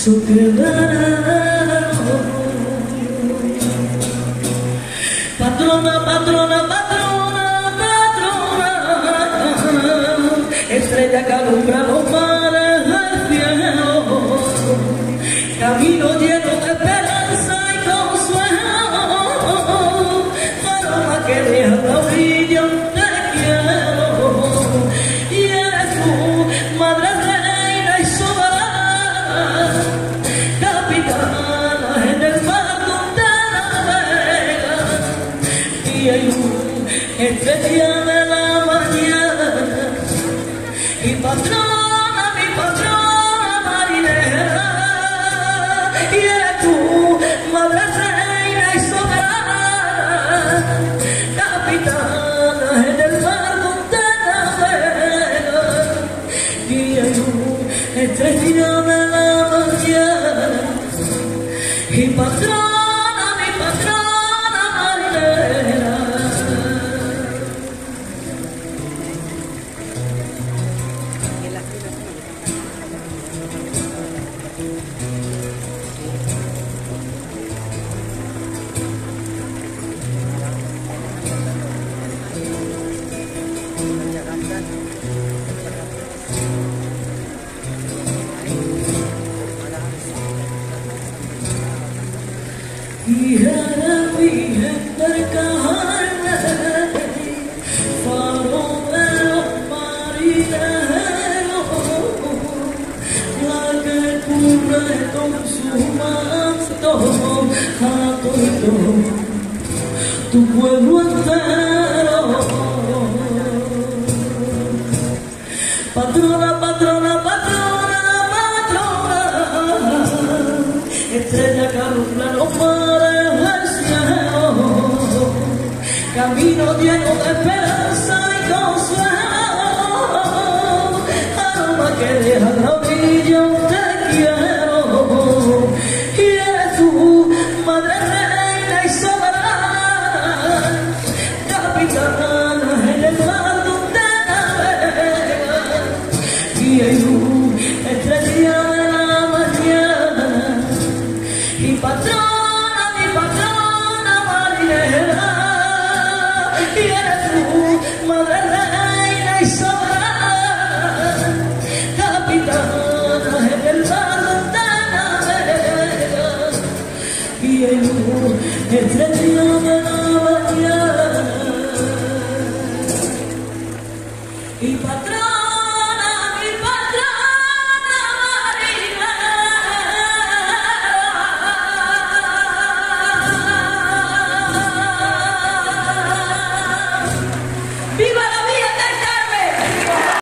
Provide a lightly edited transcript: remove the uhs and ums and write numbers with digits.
su quebrado. Patrona, patrona, patrona, patrona, estrella que alumbra los mares del cielo, camino lleno de esperanza y consuelo, paloma que deja la orilla, te quiero, y eres tú, madre reina y soberana, capitana en el mar donde navegas, y hay estrella de la mañana, y patrona, mi patrona marinera, y eres tú, madre reina y soberana, capitana en el mar donde navegas, y hay estrella de la mañana, y patrona, mi patrona marinera. Hija de Virgen del Carmen, faro de los marineros, la que cubre con su manto a todo tu pueblo entero. Patrona, patrona, patrona, patrona, estrella que alumbra los mares del cielo, camino lleno de esperanza y consuelo, aroma que deja la orilla, te quiero, y eres tú, madre reina y soberana, capitana en el mar donde navegas, y hay estrella de la mañana, y patrona, mi patrona marinera, y eres tú, madre reina y soberana, capitana en el mar donde navegas, y hay estrella de la